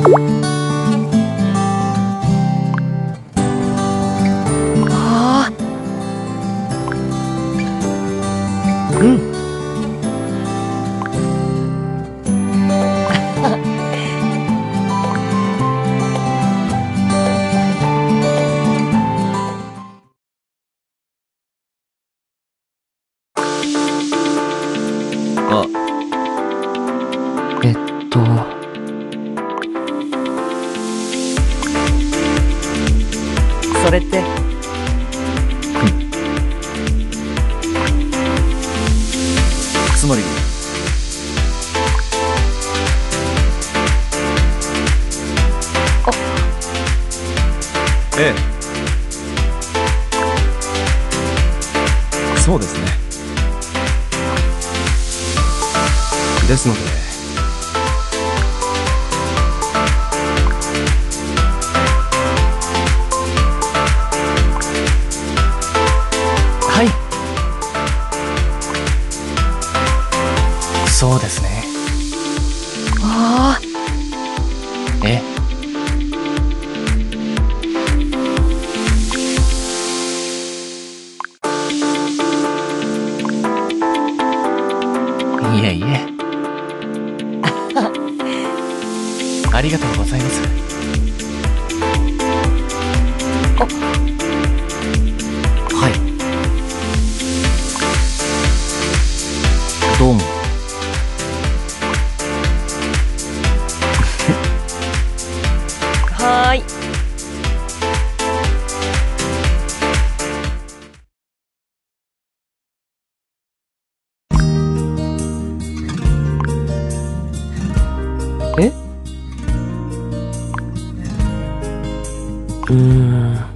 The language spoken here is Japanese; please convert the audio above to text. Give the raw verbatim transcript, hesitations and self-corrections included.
ああ、うん。あ、えっとそれって。つまりあ、ええ、そうですね。ですのではい、そうですね。ああ、えいえいえ。ありがとうございます。あ、はい、どうも。はーい。え、うーん。